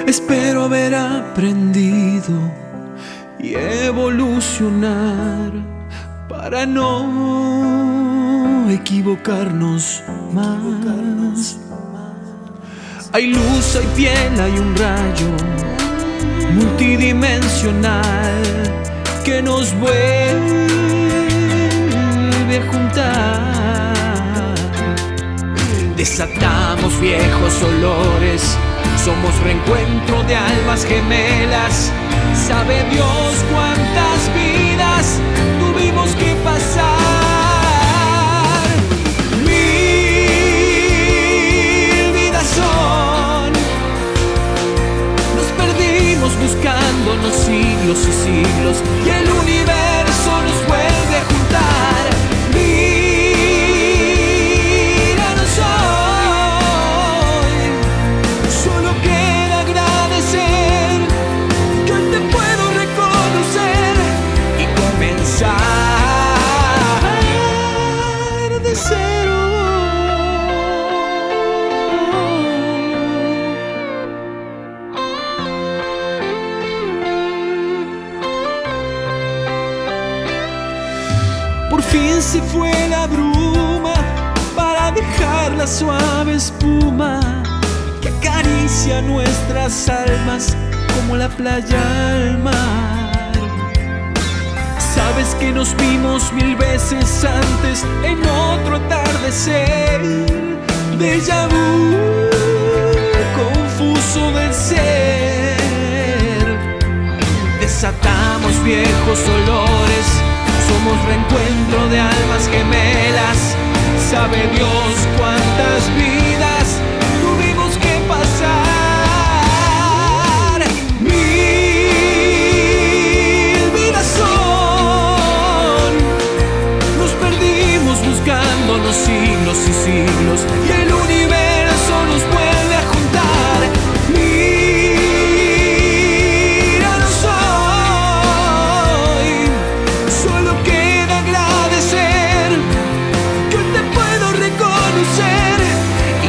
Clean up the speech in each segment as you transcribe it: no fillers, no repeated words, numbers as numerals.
Espero haber aprendido y evolucionar para no equivocarnos más. Hay luz, hay piel, hay un rayo multidimensional que nos vuelve a juntar. Desatamos viejos olores, somos reencuentro de almas gemelas. Sabe Dios cuántas vidas tuvimos que pasar. 1000 vidas son. Nos perdimos buscándonos siglos y siglos, y el universo nos vuelve a juntar. Míranos hoy, solo queda agradecer que hoy te puedo reconocer y comenzar de cero. Por fin se fue la bruma para dejar la suave espuma que acaricia nuestras almas como la playa al mar. Sabes que nos vimos 1000 veces antes en otro atardecer. Déjà vu, confuso del ser. Desatamos viejos olores, somos reencuentro de almas gemelas. Sabe Dios cuántas vidas tuvimos que pasar. 1000 vidas son. Nos perdimos buscándonos siglos y siglos, y el universo nos vuelve a juntar. Míranos hoy, solo queda agradecer que hoy te puedo reconocer y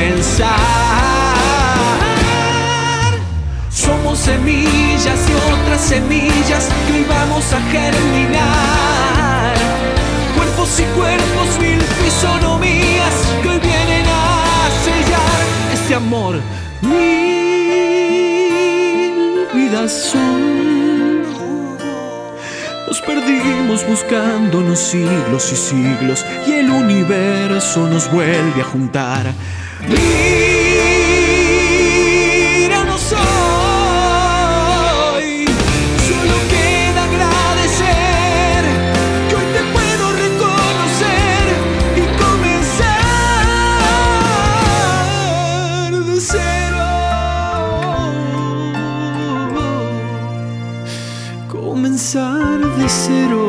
comenzar. Somos semillas y otras semillas que hoy vamos a germinar. Cuerpos y cuerpos, 1000 fisonomías que hoy vienen a sellar este amor. 1000 vidas son. Nos perdimos buscándonos siglos y siglos, y el universo nos vuelve a juntar. Míranos hoy, solo queda agradecer que hoy te puedo reconocer y comenzar de cero. Comenzar de cero.